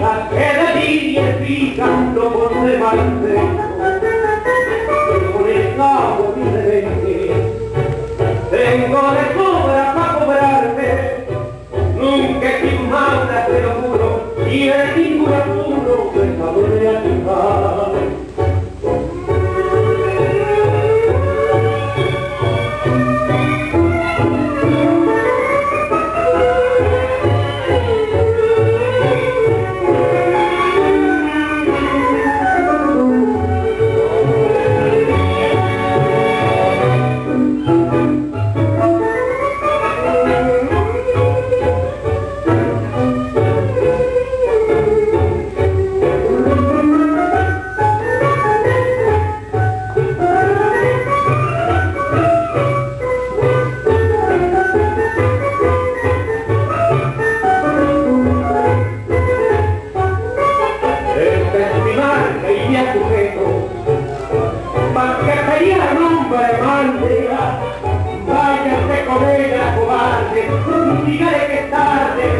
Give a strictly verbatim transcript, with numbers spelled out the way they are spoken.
la que de ti el picando por demarte, con el cabo mi rebenque, tengo de sobra para cobrarte, nunca he sido mala, te lo juro, y en ningún apuro me sabré ayudar. Dígale que es tarde.